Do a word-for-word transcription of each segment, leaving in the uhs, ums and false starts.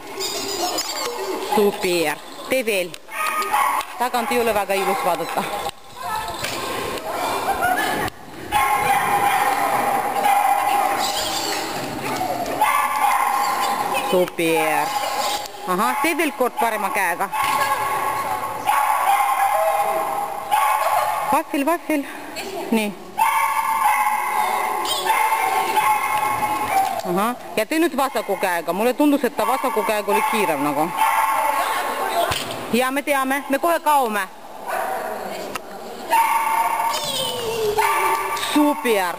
Super. Tee veel. Tagant ei ole väga ilus vaadata. Super. Ahah, tee veel kord parema käega. Vahvil, vahvil. Nii. Ahah, ja tee nüüd vasaku käega. Mulle tundus, et ta vasaku käega oli kiirem nagu. Ja me teame, me kohe kaome. Super.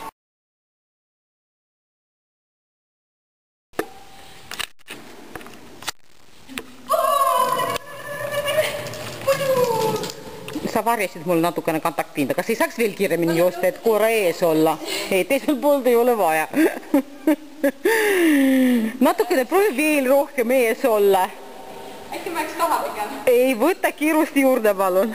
Sa varjasid mul natukene kontaktpinda. Kas ei saaks veel kiiremini joosta, et koera ees olla? Ei, teisel poolt ei ole vaja. Natukene proovi veel rohkem ees olla. Äkki ma eks taha pigem? Ei, võta kiirusti juurde, palun.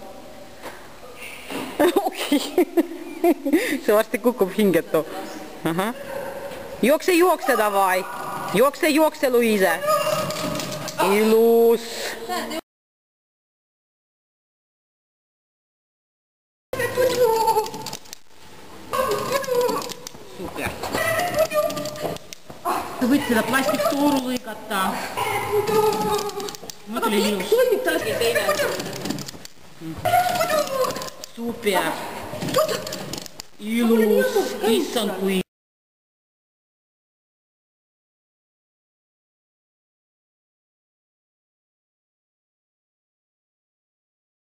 Okei. See varsti kukub hingetu. Aha. Jookse, jookse davai. Jookse, jookse, Luise. Ilus. Super. Sa võid seda plastiktooru lõigata. Mõt oli ilus. Super. Ilus. Issand kui